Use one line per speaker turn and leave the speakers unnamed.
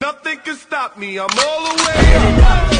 nothing can stop me. I'm all the way up.